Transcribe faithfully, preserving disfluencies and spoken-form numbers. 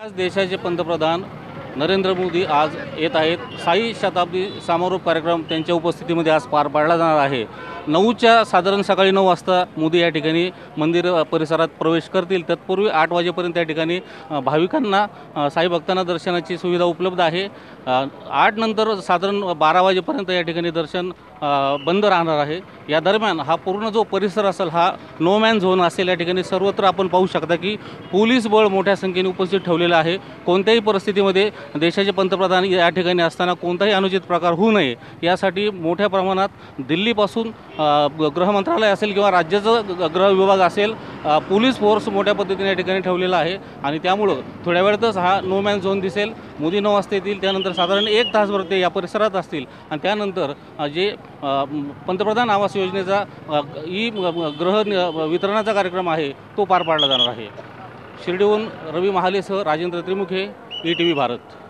आज देशाचे पंतप्रधान नरेंद्र मोदी आज येत आहेत। साई शताब्दी समारोप कार्यक्रम त्यांच्या उपस्थितीमध्ये आज पार पाडला जाणार आहे। नऊच्या साधारण सकाळी नऊ वाजता मोदी या ठिकाणी मंदिर परिसरात प्रवेश करतील। तत्पूर्वी आठ वाजेपर्यंत या ठिकाणी भाविकांना साई भक्तांना दर्शनाची सुविधा उपलब्ध आहे। आठ नंतर साधारण बारा वाजेपर्यंत या ठिकाणी दर्शन बंद राहणार आहे। या दरम्यान हा पूर्ण जो परिसर असेल हा नो मॅन झोन असेल। या ठिकाणी सर्वत्र आपण पाहू शकता की पोलीस बळ मोठ्या संख्येने उपस्थित ठेवलेलं आहे। कोणत्याही परिस्थितीमध्ये देशाचे पंतप्रधान या ठिकाणी असताना कोणताही अनुचित प्रकार होऊ नये यासाठी मोठ्या प्रमाणात दिल्लीपासून गृह मंत्रालय असेल किंवा राज्याचा गृह विभाग असेल पोलीस फोर्स मोठ्या पद्धतीने या ठिकाणी ठेवलेला आहे। आणि त्यामुळे थोड्या वेळातच हा नो मॅन झोन दिसेल। मोदी नऊ वाजता येतील, त्यानंतर साधारण एक तासभर ते या परिसरात असतील आणि त्यानंतर जे पंतप्रधान आवास योजनेचा ई गृह वितरणाचा कार्यक्रम आहे तो पार पाडला जाणार आहे। शिर्डीहून रवी महालेसह Rajendra Trimukhe, E T V Bharat.